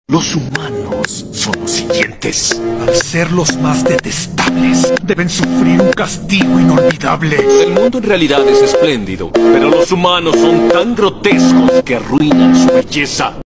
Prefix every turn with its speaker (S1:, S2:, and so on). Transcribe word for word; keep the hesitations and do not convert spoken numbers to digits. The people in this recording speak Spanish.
S1: Los humanos son los siguientes. Al ser los más detestables, deben sufrir un castigo inolvidable.
S2: El mundo en realidad es espléndido, pero los humanos son tan grotescos que arruinan su belleza.